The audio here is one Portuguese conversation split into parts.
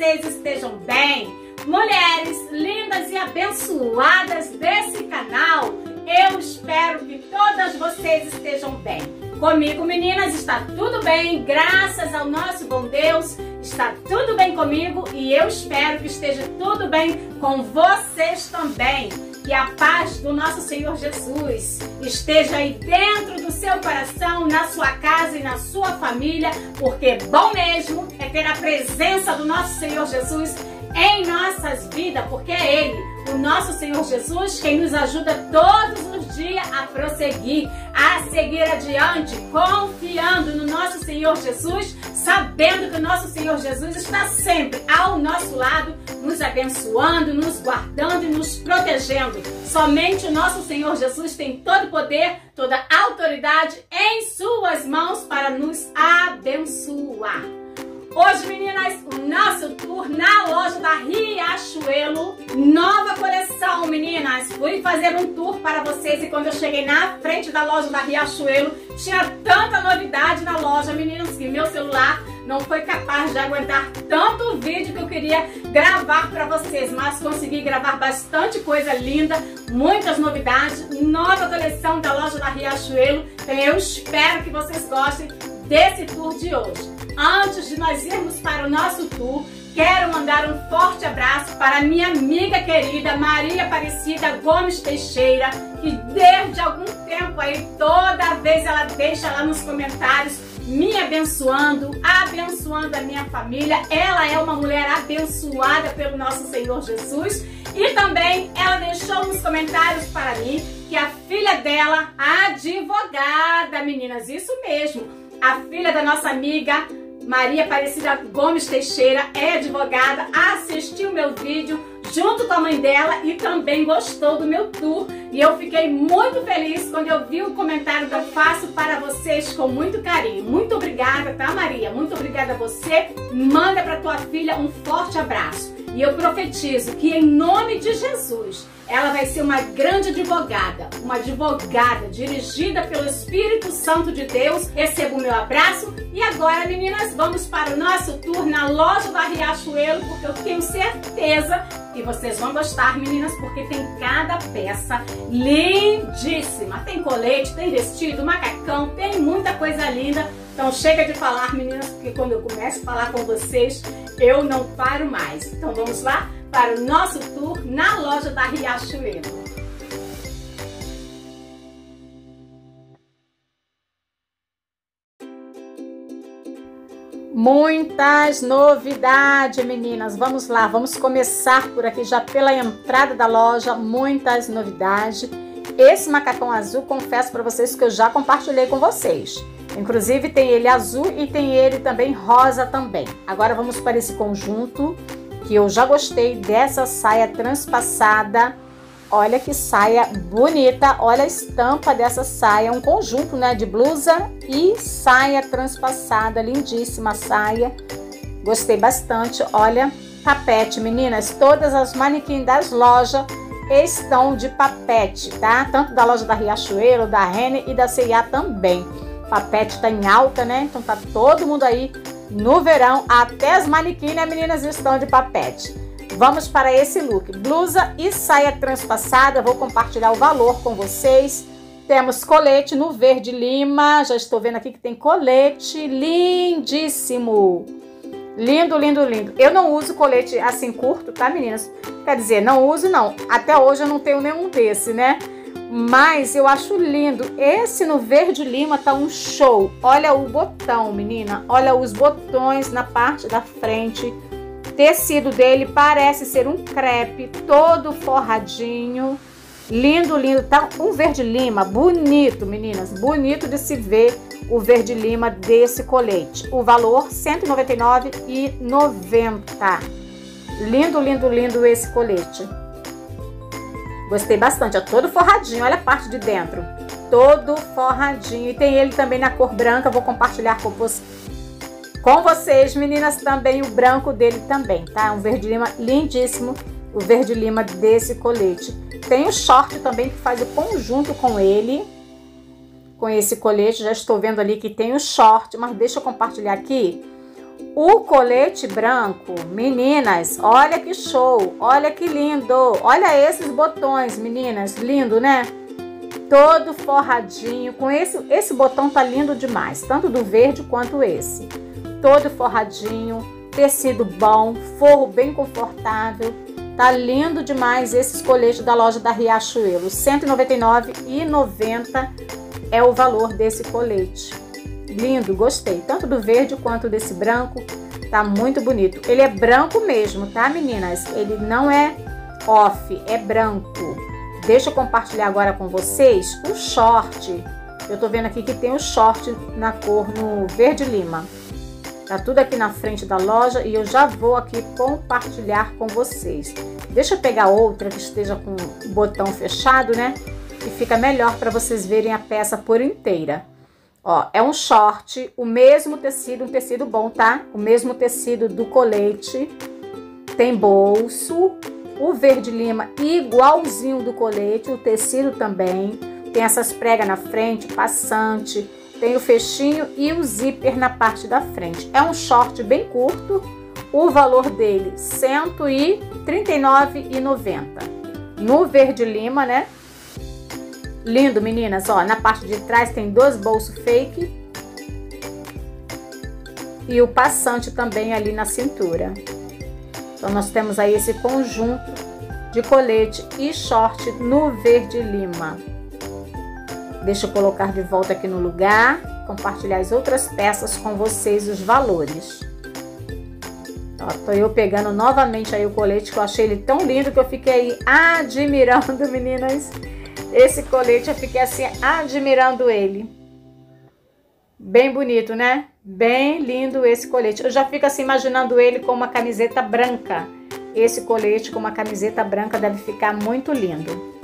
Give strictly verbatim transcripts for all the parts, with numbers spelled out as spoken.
vocês estejam bem. Mulheres lindas e abençoadas desse canal, eu espero que todas vocês estejam bem. Comigo, meninas, está tudo bem, graças ao nosso bom Deus, está tudo bem comigo e eu espero que esteja tudo bem com vocês também. Que a paz do nosso Senhor Jesus esteja aí dentro do seu coração, na sua casa e na sua família, porque bom mesmo é ter a presença do nosso Senhor Jesus em nossas vidas, porque é Ele, o nosso Senhor Jesus, quem nos ajuda todos os dias a prosseguir, a seguir adiante, confiando no nosso Senhor Jesus, sabendo que o nosso Senhor Jesus está sempre ao nosso lado, nos abençoando, nos guardando e nos protegendo. Somente o nosso Senhor Jesus tem todo o poder, toda a autoridade em suas mãos para nos abençoar. Hoje, meninas, o nosso tour na loja da Riachuelo, nova coleção, meninas. Fui fazer um tour para vocês e quando eu cheguei na frente da loja da Riachuelo, tinha tanta novidade na loja, meninas, que meu celular não foi capaz de aguentar tanto vídeo que eu queria gravar para vocês, mas consegui gravar bastante coisa linda, muitas novidades, nova coleção da loja da Riachuelo. Então eu espero que vocês gostem desse tour de hoje. Antes de nós irmos para o nosso tour, quero mandar um forte abraço para minha amiga querida Maria Aparecida Gomes Teixeira, que desde algum tempo aí, toda vez ela deixa lá nos comentários me abençoando, abençoando a minha família. Ela é uma mulher abençoada pelo nosso Senhor Jesus. E também ela deixou nos comentários para mim que a filha dela, advogada, meninas, isso mesmo, a filha da nossa amiga Maria Aparecida Gomes Teixeira é advogada, assistiu meu vídeo junto com a mãe dela e também gostou do meu tour. E eu fiquei muito feliz quando eu vi o comentário que eu faço para vocês com muito carinho. Muito obrigada, tá, Maria? Muito obrigada a você. Manda para tua filha um forte abraço. E eu profetizo que em nome de Jesus, ela vai ser uma grande advogada, uma advogada dirigida pelo Espírito Santo de Deus. Receba o meu abraço. E agora, meninas, vamos para o nosso tour na loja da Riachuelo, porque eu tenho certeza que vocês vão gostar, meninas, porque tem cada peça lindíssima. Tem colete, tem vestido, macacão, tem muita coisa linda. Então chega de falar, meninas, porque quando eu começo a falar com vocês, eu não paro mais. Então vamos lá para o nosso tour na loja da Riachuelo. Muitas novidades, meninas. Vamos lá, vamos começar por aqui já pela entrada da loja. Muitas novidades. Esse macacão azul, confesso para vocês que eu já compartilhei com vocês. Inclusive tem ele azul e tem ele também rosa também. Agora vamos para esse conjunto, que eu já gostei dessa saia transpassada. Olha que saia bonita, olha a estampa dessa saia, um conjunto, né, de blusa e saia transpassada, lindíssima a saia. Gostei bastante, olha, papete, meninas, todas as manequins das lojas estão de papete, tá? Tanto da loja da Riachuelo, da Renner e da C e A também. Papete tá em alta, né? Então tá todo mundo aí no verão, até as manequins, né, meninas, estão de papete. Vamos para esse look, blusa e saia transpassada, vou compartilhar o valor com vocês. Temos colete no verde lima, já estou vendo aqui que tem colete, lindíssimo. Lindo, lindo, lindo. Eu não uso colete assim curto, tá, meninas? Quer dizer, não uso não, até hoje eu não tenho nenhum desse, né? Mas eu acho lindo. Esse no verde lima tá um show. Olha o botão, menina. Olha os botões na parte da frente. O tecido dele parece ser um crepe, todo forradinho. Lindo, lindo. Tá um verde lima bonito, meninas. Bonito de se ver o verde lima desse colete. O valor cento e noventa e nove reais e noventa centavos. Lindo, lindo, lindo esse colete. Gostei bastante, ó, todo forradinho, olha a parte de dentro, todo forradinho. E tem ele também na cor branca, vou compartilhar com, você, com vocês, meninas, também o branco dele também, tá? Um verde lima lindíssimo, o verde lima desse colete. Tem o short também que faz o conjunto com ele, com esse colete. Já estou vendo ali que tem o short, mas deixa eu compartilhar aqui O colete branco, meninas, olha que show, olha que lindo. Olha esses botões, meninas, lindo, né? Todo forradinho, com esse, esse botão tá lindo demais, tanto do verde quanto esse. Todo forradinho, tecido bom, forro bem confortável. Tá lindo demais esses coletes da loja da Riachuelo. cento e noventa e nove reais e noventa centavos é o valor desse colete. Lindo, gostei, tanto do verde quanto desse branco. Tá muito bonito. Ele é branco mesmo, tá, meninas? Ele não é off, é branco. Deixa eu compartilhar agora com vocês o short. Eu tô vendo aqui que tem o short na cor no verde lima. Tá tudo aqui na frente da loja e eu já vou aqui compartilhar com vocês. Deixa eu pegar outra que esteja com o botão fechado, né? E fica melhor para vocês verem a peça por inteira. Ó, é um short, o mesmo tecido, um tecido bom, tá? O mesmo tecido do colete. Tem bolso. O verde lima igualzinho do colete, o tecido também. Tem essas pregas na frente, passante. Tem o fechinho e o zíper na parte da frente. É um short bem curto. O valor dele, cento e trinta e nove reais e noventa centavos. No verde lima, né? Lindo, meninas. Ó, na parte de trás tem dois bolsos fake. E o passante também ali na cintura. Então, nós temos aí esse conjunto de colete e short no verde lima. Deixa eu colocar de volta aqui no lugar, compartilhar as outras peças com vocês, os valores. Ó, tô eu pegando novamente aí o colete, que eu achei ele tão lindo que eu fiquei admirando, meninas. Esse colete, eu fiquei assim, admirando ele. Bem bonito, né? Bem lindo esse colete. Eu já fico assim imaginando ele com uma camiseta branca. Esse colete com uma camiseta branca deve ficar muito lindo.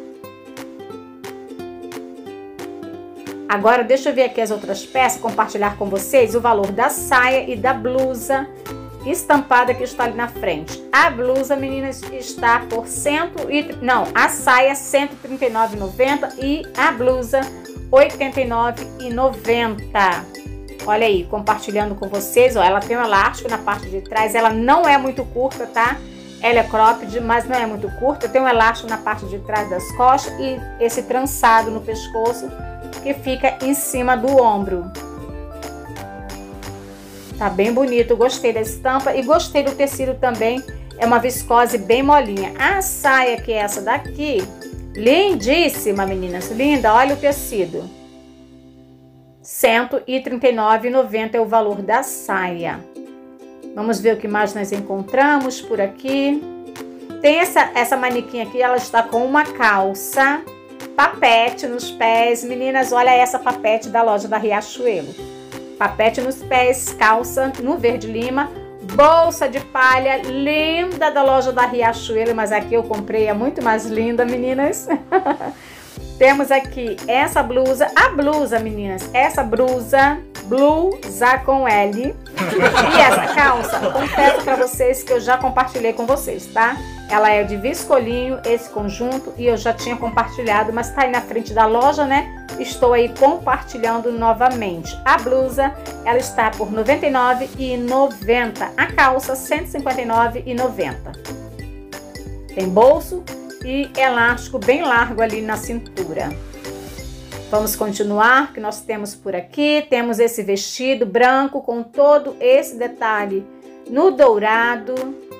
Agora deixa eu ver aqui as outras peças, compartilhar com vocês o valor da saia e da blusa estampada que está ali na frente. A blusa, meninas, está por cento e não, a saia cento e trinta e nove reais e noventa centavos e a blusa oitenta e nove reais e noventa centavos. Olha aí, compartilhando com vocês, ó, ela tem um elástico na parte de trás, ela não é muito curta, tá? Ela é cropped, mas não é muito curta, tem um elástico na parte de trás das costas e esse trançado no pescoço que fica em cima do ombro. Tá bem bonito, gostei da estampa e gostei do tecido também, é uma viscose bem molinha. A saia, que é essa daqui, lindíssima, meninas, linda, olha o tecido. cento e trinta e nove reais e noventa centavos é o valor da saia. Vamos ver o que mais nós encontramos por aqui. Tem essa, essa manequim aqui, ela está com uma calça, papete nos pés. Meninas, olha essa papete da loja da Riachuelo. Papete nos pés, calça no verde lima, bolsa de palha linda da loja da Riachuelo, mas aqui eu comprei, é muito mais linda, meninas. Temos aqui essa blusa, a blusa, meninas, essa blusa, blusa com L. E essa calça, confesso pra vocês que eu já compartilhei com vocês, tá? Ela é de viscolinho, esse conjunto, e eu já tinha compartilhado, mas tá aí na frente da loja, né? Estou aí compartilhando novamente. A blusa, ela está por noventa e nove reais e noventa centavos. A calça, cento e cinquenta e nove reais e noventa centavos. Tem bolso e elástico bem largo ali na cintura. Vamos continuar, que nós temos por aqui, temos esse vestido branco com todo esse detalhe no dourado,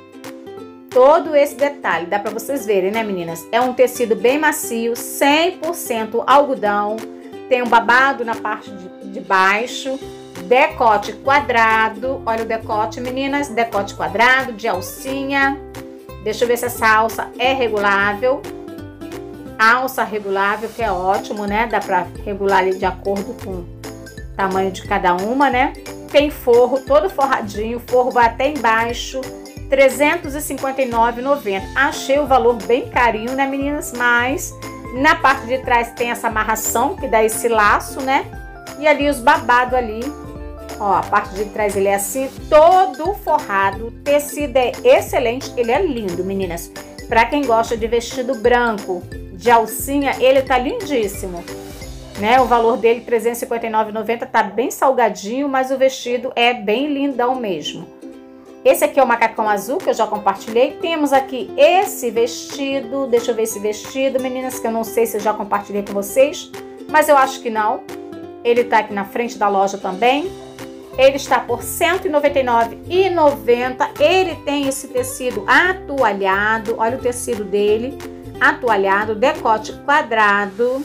todo esse detalhe, dá para vocês verem, né, meninas? É um tecido bem macio, cem por cento algodão, tem um babado na parte de, de baixo, decote quadrado, olha o decote, meninas, decote quadrado, de alcinha. Deixa eu ver se essa alça é regulável. Alça regulável, que é ótimo, né? Dá pra regular ali de acordo com o tamanho de cada uma, né? Tem forro, todo forradinho, o forro vai até embaixo, trezentos e cinquenta e nove reais e noventa centavos. Achei o valor bem carinho, né, meninas? Mas na parte de trás tem essa amarração, que dá esse laço, né? E ali os babados ali. Ó, a parte de trás ele é assim, todo forrado, o tecido é excelente, ele é lindo, meninas. Pra quem gosta de vestido branco, de alcinha, ele tá lindíssimo. né? O valor dele trezentos e cinquenta e nove reais e noventa centavos, tá bem salgadinho, mas o vestido é bem lindão mesmo. Esse aqui é o macacão azul que eu já compartilhei. Temos aqui esse vestido, deixa eu ver esse vestido, meninas, que eu não sei se eu já compartilhei com vocês, mas eu acho que não. Ele tá aqui na frente da loja também. Ele está por cento e noventa e nove reais e noventa centavos. Ele tem esse tecido atualhado, olha o tecido dele, atualhado, decote quadrado.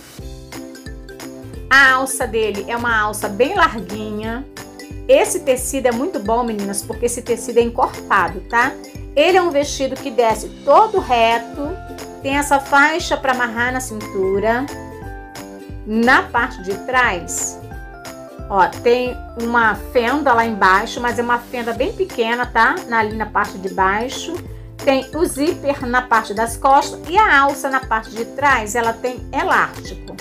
A alça dele é uma alça bem larguinha. Esse tecido é muito bom, meninas, porque esse tecido é encorpado, tá? Ele é um vestido que desce todo reto, tem essa faixa para amarrar na cintura. Na parte de trás, ó, tem uma fenda lá embaixo, mas é uma fenda bem pequena, tá? Ali na parte de baixo. Tem o zíper na parte das costas e a alça na parte de trás, ela tem elástico.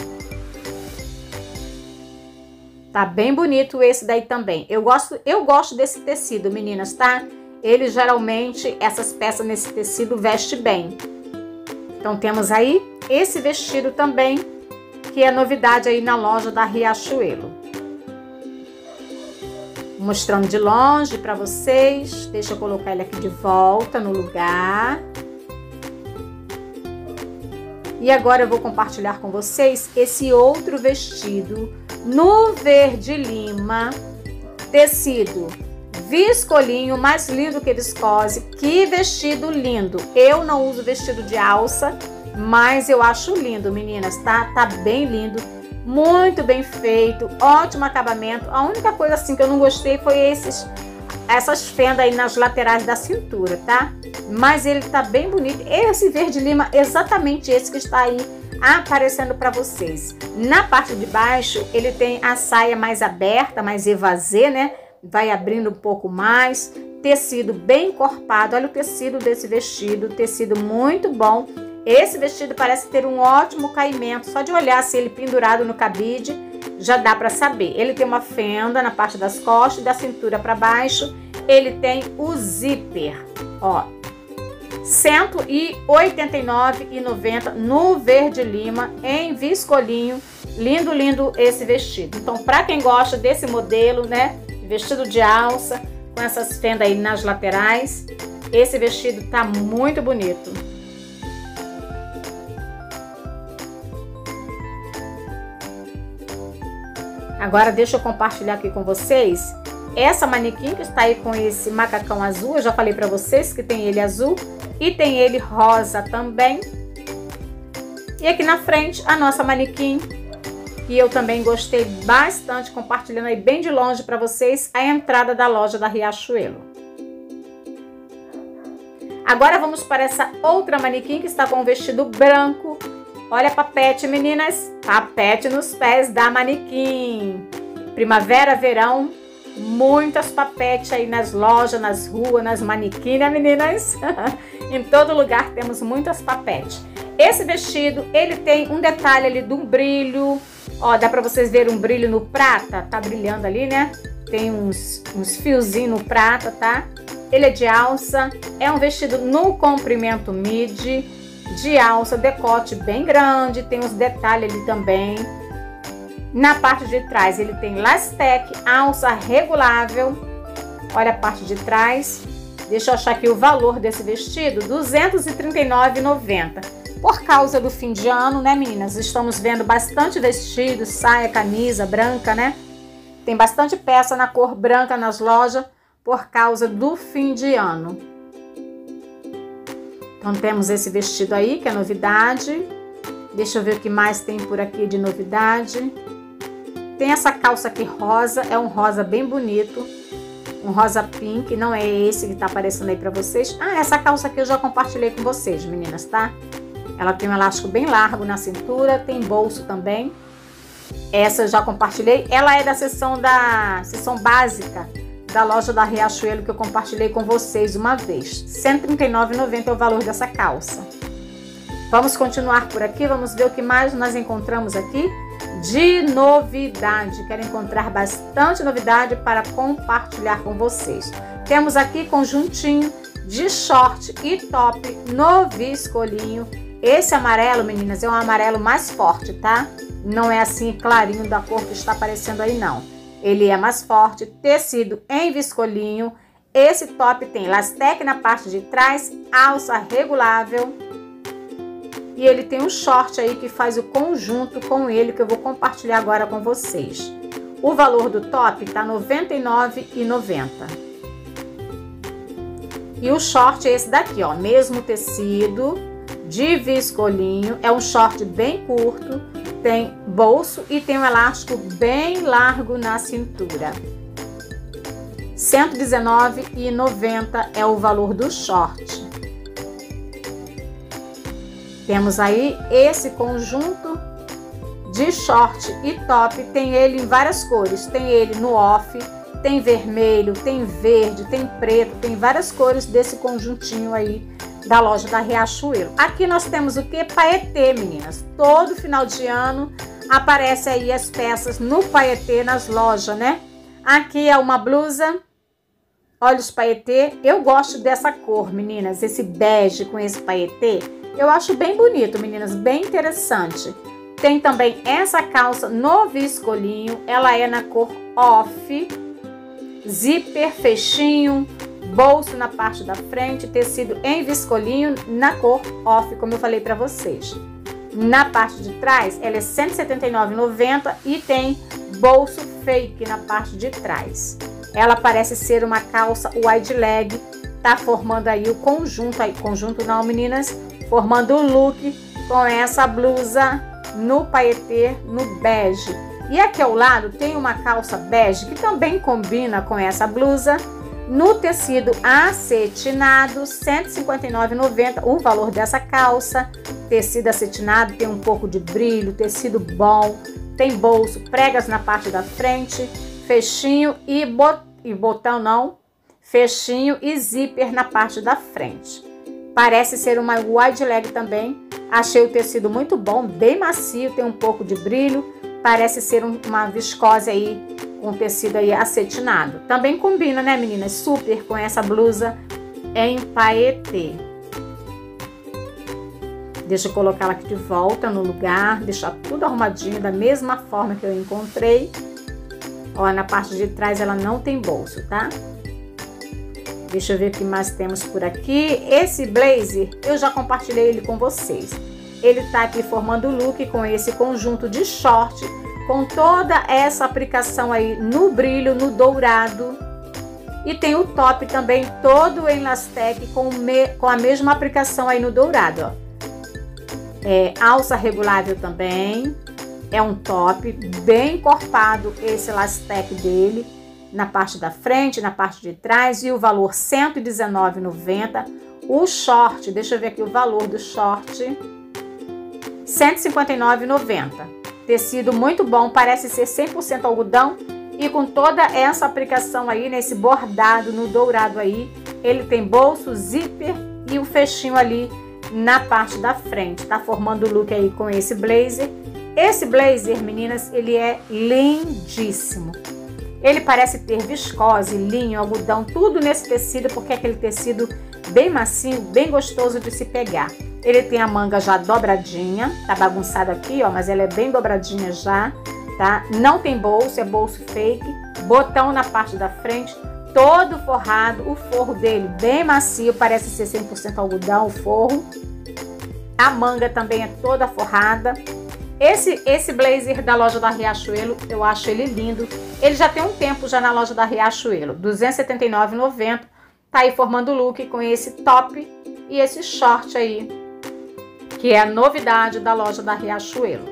Tá bem bonito esse daí também. Eu gosto, eu gosto desse tecido, meninas, tá? Ele geralmente, essas peças nesse tecido veste bem. Então temos aí esse vestido também, que é novidade aí na loja da Riachuelo. Mostrando de longe para vocês. Deixa eu colocar ele aqui de volta no lugar. E agora eu vou compartilhar com vocês esse outro vestido no verde lima, tecido viscolinho, mais lindo que viscose. Que vestido lindo! Eu não uso vestido de alça, mas eu acho lindo, meninas, tá? Tá bem lindo, muito bem feito, ótimo acabamento. A única coisa assim que eu não gostei foi esses, essas fendas aí nas laterais da cintura, tá? Mas ele tá bem bonito. Esse verde lima, exatamente esse que está aí aparecendo para vocês. Na parte de baixo, ele tem a saia mais aberta, mais evasê, né? Vai abrindo um pouco mais. Tecido bem encorpado. Olha o tecido desse vestido, tecido muito bom. Esse vestido parece ter um ótimo caimento. Só de olhar se ele pendurado no cabide, já dá para saber. Ele tem uma fenda na parte das costas, da cintura para baixo. Ele tem o zíper, ó, cento e oitenta e nove reais e noventa centavos no verde lima, em viscolinho. Lindo, lindo esse vestido. Então, para quem gosta desse modelo, né, vestido de alça, com essas fendas aí nas laterais, esse vestido tá muito bonito. Agora deixa eu compartilhar aqui com vocês essa manequim que está aí com esse macacão azul. Eu já falei para vocês que tem ele azul e tem ele rosa também. E aqui na frente a nossa manequim, que eu também gostei bastante, compartilhando aí bem de longe para vocês a entrada da loja da Riachuelo. Agora vamos para essa outra manequim que está com um vestido branco. Olha a papete, meninas, papete nos pés da manequim. Primavera, verão, muitas papetes aí nas lojas, nas ruas, nas manequins, né, meninas? Em todo lugar temos muitas papetes. Esse vestido, ele tem um detalhe ali de um brilho. Ó, dá pra vocês verem um brilho no prata, tá brilhando ali, né? Tem uns, uns fiozinhos no prata, tá? Ele é de alça, é um vestido no comprimento midi, de alça, decote bem grande, tem uns detalhes ali também. Na parte de trás ele tem lastec, alça regulável. Olha a parte de trás. Deixa eu achar aqui o valor desse vestido, duzentos e trinta e nove reais e noventa centavos. Por causa do fim de ano, né, meninas? Estamos vendo bastante vestido, saia, camisa branca, né? Tem bastante peça na cor branca nas lojas por causa do fim de ano. Então temos esse vestido aí, que é novidade. Deixa eu ver o que mais tem por aqui de novidade. Tem essa calça aqui rosa, é um rosa bem bonito. Um rosa pink, não é esse que tá aparecendo aí pra vocês. Ah, essa calça aqui eu já compartilhei com vocês, meninas, tá? Ela tem um elástico bem largo na cintura, tem bolso também. Essa eu já compartilhei. Ela é da seção da seção básica da loja da Riachuelo, que eu compartilhei com vocês uma vez. cento e trinta e nove reais e noventa centavos é o valor dessa calça. Vamos continuar por aqui, vamos ver o que mais nós encontramos aqui de novidade. Quero encontrar bastante novidade para compartilhar com vocês. Temos aqui conjuntinho de short e top no viscolinho. Esse amarelo, meninas, é um amarelo mais forte, tá? não é assim clarinho da cor que está aparecendo aí não. Ele é mais forte, tecido em viscolinho. Esse top tem elastec na parte de trás, alça regulável. E ele tem um short aí que faz o conjunto com ele, que eu vou compartilhar agora com vocês. O valor do top tá noventa e nove reais e noventa centavos. E o short é esse daqui, ó, mesmo tecido, de viscolinho. É um short bem curto, tem bolso e tem um elástico bem largo na cintura. cento e dezenove reais e noventa centavos é o valor do short. Temos aí esse conjunto de short e top, tem ele em várias cores. Tem ele no off, tem vermelho, tem verde, tem preto, tem várias cores desse conjuntinho aí da loja da Riachuelo. Aqui nós temos o que? Paetê, meninas. Todo final de ano aparece aí as peças no paetê nas lojas, né? Aqui é uma blusa, olha os paetê. Eu gosto dessa cor, meninas, esse bege com esse paetê. Eu acho bem bonito, meninas, bem interessante. Tem também essa calça no viscolinho, ela é na cor off, zíper, fechinho, bolso na parte da frente, tecido em viscolinho na cor off, como eu falei para vocês. Na parte de trás, ela é cento e setenta e nove reais e noventa centavos e tem bolso fake na parte de trás. Ela parece ser uma calça wide leg, tá formando aí o conjunto, aí conjunto não, meninas, formando o look com essa blusa no paetê, no bege. E aqui ao lado tem uma calça bege que também combina com essa blusa, no tecido acetinado, cento e cinquenta e nove reais e noventa centavos o valor dessa calça. Tecido acetinado, tem um pouco de brilho, tecido bom, tem bolso, pregas na parte da frente, fechinho e, bot e botão não, fechinho e zíper na parte da frente. Parece ser uma wide leg também. Achei o tecido muito bom, bem macio, tem um pouco de brilho. Parece ser um, uma viscose aí, com tecido aí acetinado. Também combina, né, meninas? Super com essa blusa em paetê. Deixa eu colocar ela aqui de volta no lugar, deixar tudo arrumadinho da mesma forma que eu encontrei. Ó, na parte de trás ela não tem bolso, tá? Deixa eu ver o que mais temos por aqui. Esse blazer, eu já compartilhei ele com vocês. Ele tá aqui formando o look com esse conjunto de short, com toda essa aplicação aí no brilho, no dourado. E tem o top também, todo em elastec, com, me, com a mesma aplicação aí no dourado, ó. É, alça regulável também. É um top bem encorpado, esse elastec dele, na parte da frente, na parte de trás, e o valor cento e dezenove reais e noventa centavos. O short, deixa eu ver aqui o valor do short, cento e cinquenta e nove reais e noventa centavos. Tecido muito bom, parece ser cem por cento algodão e com toda essa aplicação aí, nesse bordado no dourado aí. Ele tem bolso, zíper e o fechinho ali na parte da frente. Tá formando o look aí com esse blazer. Esse blazer, meninas, ele é lindíssimo. Ele parece ter viscose, linho, algodão, tudo nesse tecido, porque é aquele tecido bem macio, bem gostoso de se pegar. Ele tem a manga já dobradinha, tá bagunçado aqui, ó, mas ela é bem dobradinha já, tá? Não tem bolso, é bolso fake, botão na parte da frente, todo forrado, o forro dele bem macio, parece ser cem por cento algodão o forro. A manga também é toda forrada. Esse, esse blazer da loja da Riachuelo, eu acho ele lindo. Ele já tem um tempo já na loja da Riachuelo, duzentos e setenta e nove reais e noventa centavos. Tá aí formando o look com esse top e esse short aí, que é a novidade da loja da Riachuelo.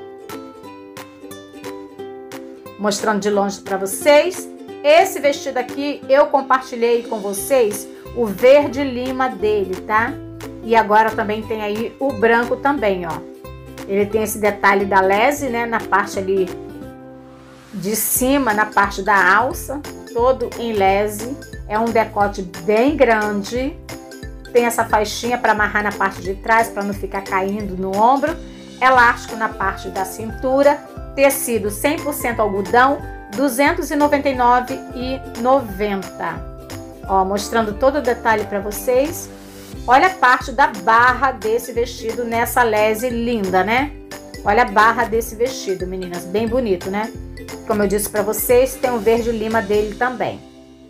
Mostrando de longe para vocês. Esse vestido aqui eu compartilhei com vocês o verde lima dele, tá? E agora também tem aí o branco também, ó. Ele tem esse detalhe da lese, né, na parte ali de cima, na parte da alça, todo em lese. É um decote bem grande. Tem essa faixinha para amarrar na parte de trás, para não ficar caindo no ombro. Elástico na parte da cintura. Tecido cem por cento algodão, duzentos e noventa e nove reais e noventa centavos. Ó, mostrando todo o detalhe para vocês. Olha a parte da barra desse vestido nessa lese linda, né? Olha a barra desse vestido, meninas, bem bonito, né? Como eu disse pra vocês, tem o verde lima dele também.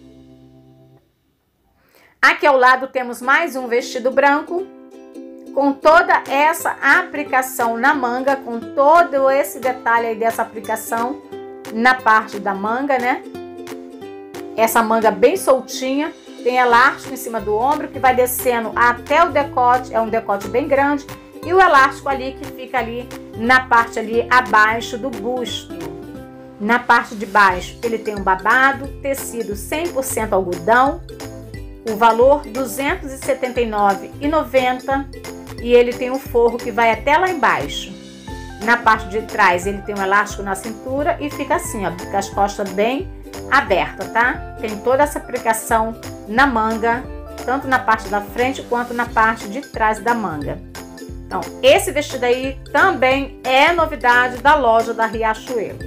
Aqui ao lado temos mais um vestido branco, com toda essa aplicação na manga, com todo esse detalhe aí dessa aplicação na parte da manga, né? Essa manga bem soltinha, tem elástico em cima do ombro que vai descendo até o decote, é um decote bem grande, e o elástico ali que fica ali na parte ali abaixo do busto. Na parte de baixo ele tem um babado, tecido cem por cento algodão, o valor duzentos e setenta e nove reais e noventa centavos, e ele tem um forro que vai até lá embaixo. Na parte de trás ele tem um elástico na cintura e fica assim, ó, com as costas bem abertas, tá? Tem toda essa aplicação na manga, tanto na parte da frente quanto na parte de trás da manga. Então, esse vestido aí também é novidade da loja da Riachuelo.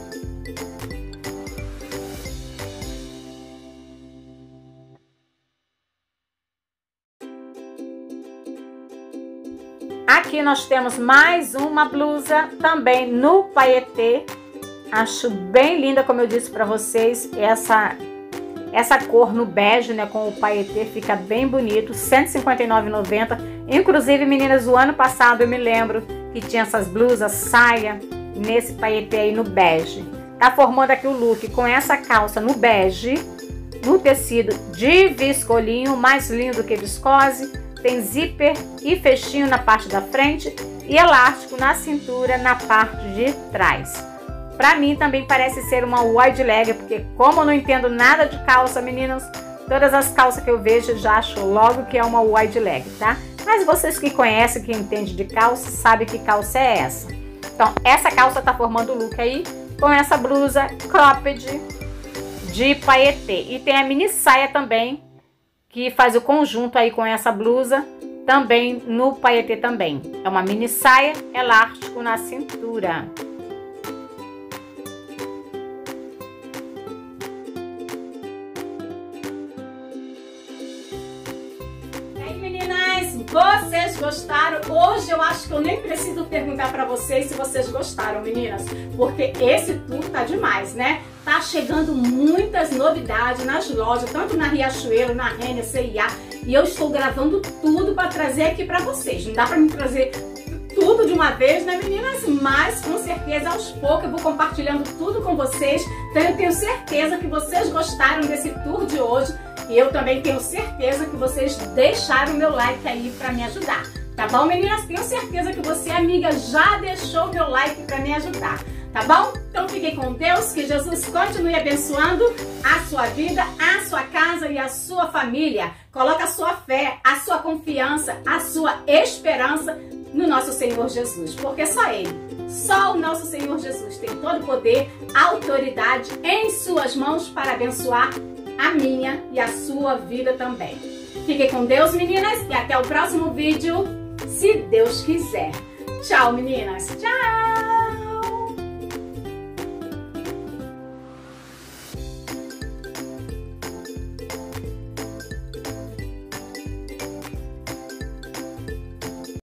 Aqui nós temos mais uma blusa, também no paetê. Acho bem linda, como eu disse para vocês, essa, essa cor no bege, né, com o paetê, fica bem bonito, cento e cinquenta e nove reais e noventa centavos. Inclusive, meninas, o ano passado eu me lembro que tinha essas blusas, saia, nesse paetê aí no bege. Tá formando aqui o look com essa calça no bege, no tecido de viscolinho, mais lindo que viscose. Tem zíper e fechinho na parte da frente e elástico na cintura na parte de trás. Pra mim também parece ser uma wide leg, porque como eu não entendo nada de calça, meninas, todas as calças que eu vejo já acho logo que é uma wide leg, tá? Mas vocês que conhecem, que entendem de calça, sabem que calça é essa. Então, essa calça tá formando o look aí com essa blusa cropped de paetê. E tem a mini saia também, que faz o conjunto aí com essa blusa, também no paetê também. É uma mini saia, elástico na cintura. E aí, meninas, vocês gostaram? Hoje eu acho que eu nem preciso perguntar pra vocês se vocês gostaram, meninas, porque esse tour tá demais, né? Tá chegando muitas novidades nas lojas, tanto na Riachuelo, na Renner, C e A, e eu estou gravando tudo para trazer aqui para vocês. Não dá para me trazer tudo de uma vez, né, meninas? Mas com certeza aos poucos eu vou compartilhando tudo com vocês. Então eu tenho certeza que vocês gostaram desse tour de hoje e eu também tenho certeza que vocês deixaram o meu like aí para me ajudar. Tá bom, meninas? Tenho certeza que você, amiga, já deixou o meu like para me ajudar. Tá bom? Então fiquem com Deus, que Jesus continue abençoando a sua vida, a sua casa e a sua família. Coloca a sua fé, a sua confiança, a sua esperança no nosso Senhor Jesus, porque só Ele, só o nosso Senhor Jesus tem todo o poder, autoridade em suas mãos para abençoar a minha e a sua vida também. Fiquem com Deus, meninas, e até o próximo vídeo, se Deus quiser. Tchau, meninas. Tchau!